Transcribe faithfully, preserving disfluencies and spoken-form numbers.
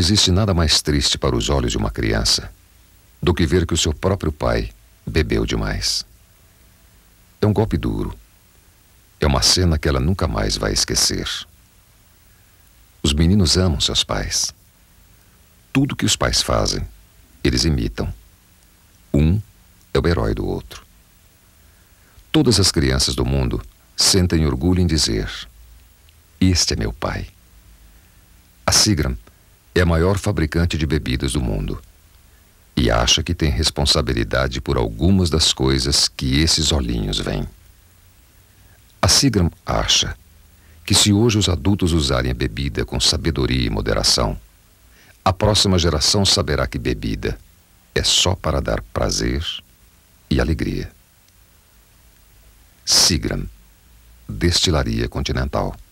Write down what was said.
existe nada mais triste para os olhos de uma criança do que ver que o seu próprio pai bebeu demais. É um golpe duro. É uma cena que ela nunca mais vai esquecer. Os meninos amam seus pais. Tudo que os pais fazem, eles imitam. Um é o herói do outro. Todas as crianças do mundo sentem orgulho em dizer: este é meu pai. A Seagram é a maior fabricante de bebidas do mundo e acha que tem responsabilidade por algumas das coisas que esses olhinhos veem. A Seagram acha que se hoje os adultos usarem a bebida com sabedoria e moderação, a próxima geração saberá que bebida é só para dar prazer e alegria. Seagram, Destilaria Continental.